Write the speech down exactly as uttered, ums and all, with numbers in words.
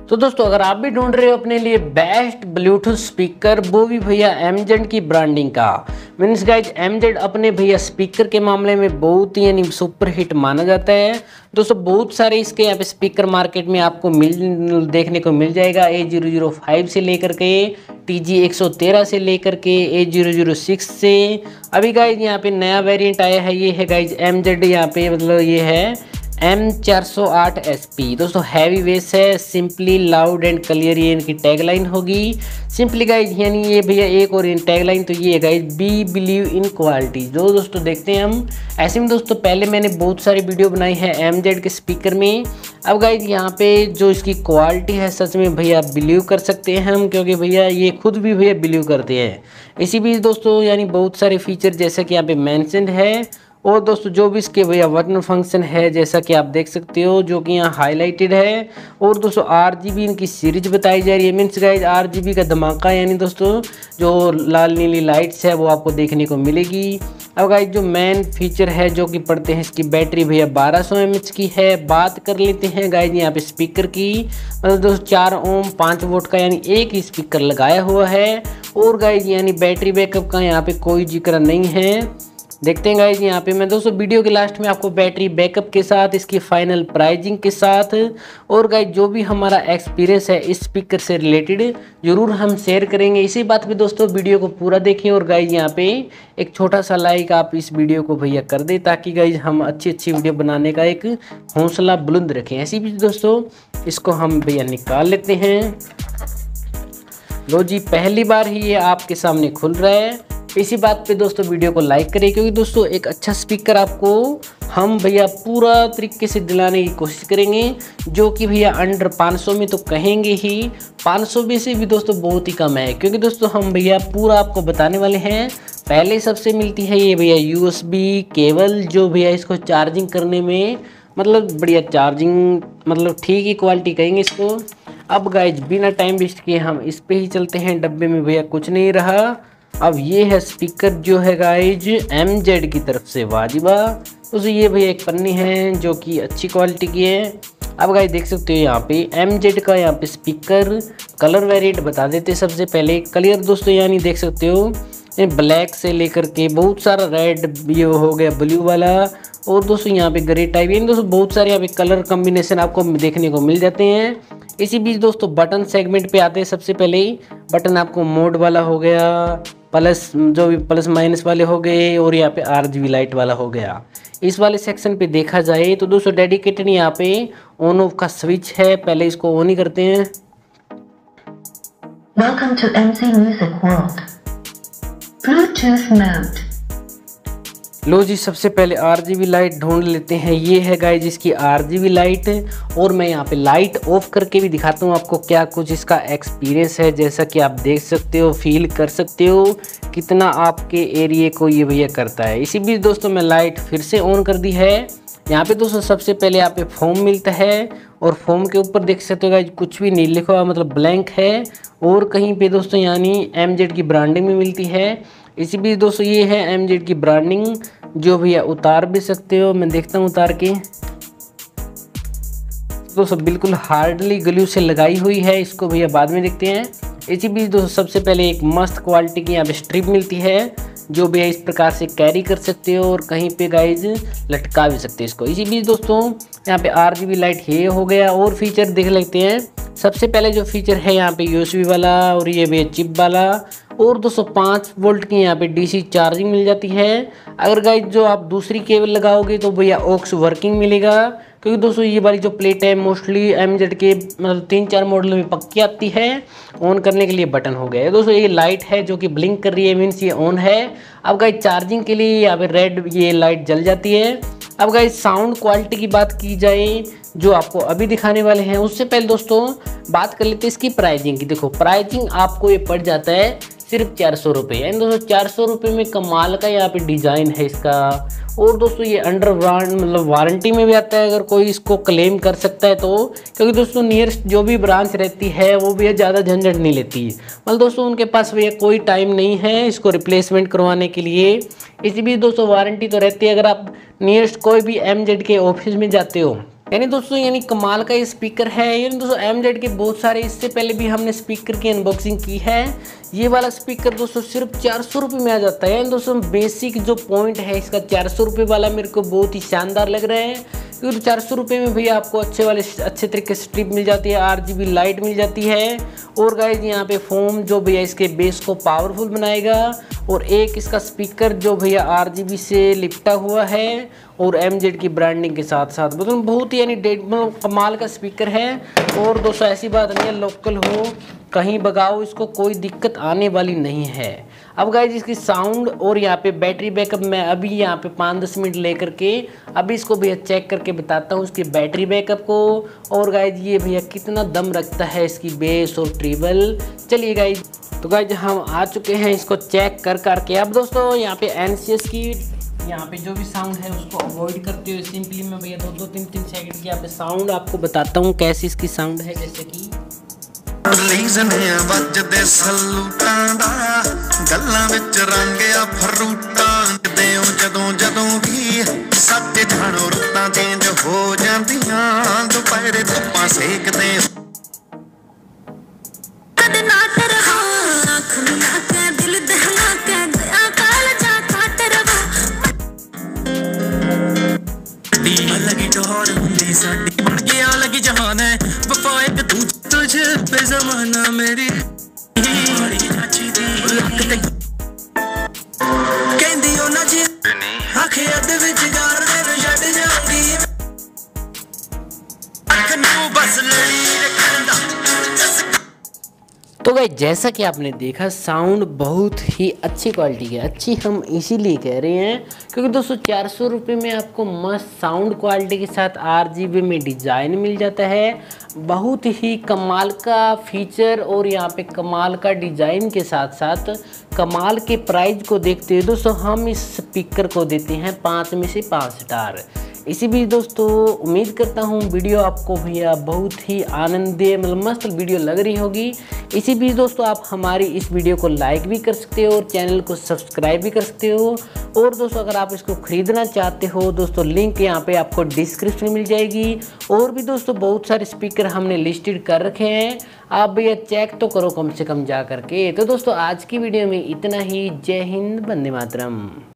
तो दोस्तों अगर आप भी ढूंढ रहे हो अपने लिए बेस्ट ब्लूटूथ स्पीकर, वो भी भैया एमजेड की ब्रांडिंग का, मीन्स गाइज एमजेड अपने भैया स्पीकर के मामले में बहुत ही यानी सुपर हिट माना जाता है। दोस्तों बहुत सारे इसके यहाँ पे स्पीकर मार्केट में आपको मिल देखने को मिल जाएगा। ए जीरो जीरो फाइव से लेकर के टी जी एक सौ तेरह से लेकर के ए जीरो जीरो सिक्स से अभी गाइज यहाँ पे नया वेरिएंट आया है, ये है गाइज एमजेड यहाँ पे मतलब ये है एम चार सौ आठ एस पी। दोस्तों हैवी बेस है, सिंपली लाउड एंड क्लियर ये इनकी टैगलाइन होगी। सिंपली गाइज यानी ये भैया एक और इन टैगलाइन तो ये है guys be believe in quality. जो दोस्तों देखते हैं हम ऐसे में दोस्तों पहले मैंने बहुत सारी वीडियो बनाई है एमजेड के स्पीकर में। अब गाइज यहाँ पे जो इसकी क्वालिटी है सच में भैया बिलीव कर सकते हैं हम, क्योंकि भैया ये खुद भी भैया बिलीव करते हैं। इसी बीच दोस्तों यानी बहुत सारे फीचर जैसे कि यहाँ पे मैंशनड है, और दोस्तों जो भी इसके भैया बटन फंक्शन है जैसा कि आप देख सकते हो जो कि यहाँ हाईलाइटेड है। और दोस्तों आर जी बी इनकी सीरीज बताई जा रही है, means guys R G B का धमाका, यानी दोस्तों जो लाल नीली लाइट्स है वो आपको देखने को मिलेगी। अब गाइज जो मेन फीचर है जो कि पड़ते हैं इसकी बैटरी भैया बारह सौ एम एच की है। बात कर लेते हैं गाइज यहाँ पे स्पीकर की, मतलब दोस्तों चार ओम पाँच वोट का यानी एक ही स्पीकर लगाया हुआ है। और गाइज यानी बैटरी बैकअप का यहाँ पे कोई जिक्र नहीं है। देखते हैं गाइज यहाँ पे मैं दोस्तों वीडियो के लास्ट में आपको बैटरी बैकअप के साथ इसकी फाइनल प्राइजिंग के साथ और गाइज जो भी हमारा एक्सपीरियंस है इस स्पीकर से रिलेटेड जरूर हम शेयर करेंगे। इसी बात पे दोस्तों वीडियो को पूरा देखें और गाइज यहाँ पे एक छोटा सा लाइक आप इस वीडियो को भैया कर दें, ताकि गाइज हम अच्छी अच्छी वीडियो बनाने का एक हौसला बुलंद रखें। ऐसी भी दोस्तों इसको हम भैया निकाल लेते हैं। लो जी पहली बार ही ये आपके सामने खुल रहा है। इसी बात पे दोस्तों वीडियो को लाइक करें, क्योंकि दोस्तों एक अच्छा स्पीकर आपको हम भैया पूरा तरीके से दिलाने की कोशिश करेंगे, जो कि भैया अंडर पाँच सौ में तो कहेंगे ही, पाँच सौ में से भी दोस्तों बहुत ही कम है। क्योंकि दोस्तों हम भैया पूरा आपको बताने वाले हैं। पहले सबसे मिलती है ये भैया यू एस बी केबल, जो भैया इसको चार्जिंग करने में मतलब बढ़िया चार्जिंग मतलब ठीक ही क्वालिटी कहेंगे इसको। अब गाइज बिना टाइम वेस्ट किए हम इस पे ही चलते हैं। डब्बे में भैया कुछ नहीं रहा। अब ये है स्पीकर जो है गाइज एमजेड की तरफ से वाजिबा। तो ये भैया एक पन्नी है जो कि अच्छी क्वालिटी की है। अब गाइज देख सकते हो यहाँ पे एमजेड का यहाँ पे स्पीकर कलर वेरिएंट बता देते। सबसे पहले कलर दोस्तों यानी देख सकते हो ब्लैक से लेकर के बहुत सारा रेड ये हो गया ब्लू वाला, और दोस्तों यहाँ पे ग्रे टाइप, यानी दोस्तों बहुत सारे यहाँ पे कलर कॉम्बिनेशन आपको देखने को मिल जाते हैं। इसी बीच दोस्तों बटन सेगमेंट पे आते हैं। सबसे पहले ही बटन आपको मोड वाला हो गया, प्लस जो भी प्लस माइनस वाले हो गए, और यहाँ पे आर जी बी लाइट वाला हो गया। इस वाले सेक्शन पे देखा जाए तो दोस्तों डेडिकेटेड यहाँ पे ऑन ऑफ का स्विच है। पहले इसको ऑन ही करते हैं। Welcome to M C Music World. Bluetooth mode. लो जी सबसे पहले आर जी बी लाइट ढूंढ लेते हैं। ये है गाइज इसकी आर जी बी लाइट, और मैं यहाँ पे लाइट ऑफ करके भी दिखाता हूँ आपको क्या कुछ इसका एक्सपीरियंस है। जैसा कि आप देख सकते हो, फील कर सकते हो कितना आपके एरिया को ये भैया करता है। इसी बीच दोस्तों मैं लाइट फिर से ऑन कर दी है। यहाँ पे दोस्तों सबसे पहले यहाँ पे फोम मिलता है, और फोम के ऊपर देख सकते हो गाइज कुछ भी नहीं लिखा हुआ मतलब ब्लैंक है, और कहीं पे दोस्तों यानी एमजेड की ब्रांडिंग भी मिलती है। इसी बीच दोस्तों ये है एमजेड की ब्रांडिंग, जो भैया उतार भी सकते हो। मैं देखता हूँ उतार के, दोस्तों बिल्कुल हार्डली ग्लू से लगाई हुई है। इसको भैया बाद में देखते हैं। इसी बीच दोस्तों सबसे पहले एक मस्त क्वालिटी की यहाँ पे स्ट्रिप मिलती है, जो भैया इस प्रकार से कैरी कर सकते हो और कहीं पे गाइज लटका भी सकते हो इसको। इसी बीच दोस्तों यहाँ पे आर जी बी लाइट ये हो गया, और फीचर देख लेते हैं। सबसे पहले जो फीचर है यहाँ पे यू एस बी वाला, और ये भैया चिप वाला, और दो सौ पाँच वोल्ट की यहाँ पे डीसी चार्जिंग मिल जाती है। अगर गाइज जो आप दूसरी केबल लगाओगे तो भैया ऑक्स वर्किंग मिलेगा, क्योंकि दोस्तों ये वाली जो प्लेट है मोस्टली एमजेड के मतलब तीन चार मॉडल में पक्की आती है। ऑन करने के लिए बटन हो गया दोस्तों। ये लाइट है जो कि ब्लिंक कर रही है, मीन्स ये ऑन है। अब गाइज चार्जिंग के लिए यहाँ पे रेड ये लाइट जल जाती है। अब गाइज साउंड क्वालिटी की बात की जाए जो आपको अभी दिखाने वाले हैं, उससे पहले दोस्तों बात कर लेते हैं इसकी प्राइजिंग की। देखो प्राइजिंग आपको ये पड़ जाता है सिर्फ चार सौ रुपये, यानी दोस्तों चार सौ रुपये में कमाल का यहाँ पे डिज़ाइन है इसका। और दोस्तों ये अंडर ब्रांड मतलब वारंटी में भी आता है, अगर कोई इसको क्लेम कर सकता है तो, क्योंकि दोस्तों नियरेस्ट जो भी ब्रांच रहती है वो भी ज़्यादा झंझट नहीं लेती, मतलब दोस्तों उनके पास भैया कोई टाइम नहीं है इसको रिप्लेसमेंट करवाने के लिए। इसी बीच दोस्तों वारंटी तो रहती है। अगर आप नियरेस्ट कोई भी एमजेड के ऑफिस में जाते हो यानी दोस्तों यानी कमाल का ये स्पीकर है। यानी दोस्तों एमजेड के बहुत सारे इससे पहले भी हमने स्पीकर की अनबॉक्सिंग की है। ये वाला स्पीकर दोस्तों सिर्फ चार सौ रुपये में आ जाता है। यानी दोस्तों बेसिक जो पॉइंट है इसका चार सौ रुपये वाला मेरे को बहुत ही शानदार लग रहा है, क्योंकि चार सौ रुपये में भैया आपको अच्छे वाले अच्छे तरीके से स्ट्रिप मिल जाती है, आर जी बी लाइट मिल जाती है, और गाइज यहाँ पे फोम जो भैया इसके बेस को पावरफुल बनाएगा, और एक इसका स्पीकर जो भैया आर जी बी से लिपटा हुआ है और एमजेड की ब्रांडिंग के साथ साथ मतलब बहुत ही यानी मतलब कमाल का स्पीकर है। और दोस्तों ऐसी बात नहीं है, लोकल हो कहीं भगाओ इसको कोई दिक्कत आने वाली नहीं है। अब गाइज इसकी साउंड और यहाँ पे बैटरी बैकअप मैं अभी यहाँ पे पाँच दस मिनट लेकर के अभी इसको भैया चेक करके बताता हूँ इसके बैटरी बैकअप को, और गाइज ये भैया कितना दम रखता है इसकी बेस और ट्रिबल। चलिए गाइज, तो गाइज हम आ चुके हैं इसको चेक कर करके। अब दोस्तों यहाँ पे एन सी एस की यहाँ पे जो भी साउंड है उसको अवॉइड करते हुए सिंपली मैं भैया दो दो तीन तीन सेकंड की यहाँ पे साउंड आपको बताता हूँ कैसी इसकी साउंड है। जैसे कि ਵੱਜਦੇ ਸਲੂਟਾਂ ਦਾ ਗੱਲਾਂ ਵਿੱਚ ਰੰਗਿਆ ਫਰੂਟਾਂ ਦੇ ਜਦੋਂ ਜਦੋਂ ਵੀ ਸੱਚ ਜਾਣੋ ਰੁੱਤਾਂ ਚੇਂਜ ਹੋ ਜਾਂਦੀਆਂ ਦੁਪਹਿਰੇ ਧੁੱਪਾਂ ਸੇਕਦੇ लगी टोर हुंदी साडी बन गया लगी जहान है वफा एक दूजे तुझे पे जमाना मेरी बड़ी नाची दी लक ते कहंदी ओ ना जी आखे अद विच गार दे छड़ जाऊंगी अख नू बस लड़ी रखंदा। तो गाइस जैसा कि आपने देखा साउंड बहुत ही अच्छी क्वालिटी है। अच्छी हम इसीलिए कह रहे हैं क्योंकि दोस्तों चार सौ रुपये में आपको मस्त साउंड क्वालिटी के साथ आर जी बी में डिज़ाइन मिल जाता है। बहुत ही कमाल का फीचर और यहाँ पे कमाल का डिज़ाइन के साथ साथ कमाल के प्राइस को देखते हुए दोस्तों हम इस स्पीकर को देते हैं पाँच में से पाँच स्टार। इसी बीच दोस्तों उम्मीद करता हूँ वीडियो आपको भैया बहुत ही आनंदीय मतलब मस्त वीडियो लग रही होगी। इसी बीच दोस्तों आप हमारी इस वीडियो को लाइक भी कर सकते हो और चैनल को सब्सक्राइब भी कर सकते हो। और दोस्तों अगर आप इसको ख़रीदना चाहते हो दोस्तों लिंक यहाँ पे आपको डिस्क्रिप्शन में मिल जाएगी। और भी दोस्तों बहुत सारे स्पीकर हमने लिस्टेड कर रखे हैं, आप भैया चेक तो करो कम से कम जा करके। तो दोस्तों आज की वीडियो में इतना ही। जय हिंद, वंदे मातरम।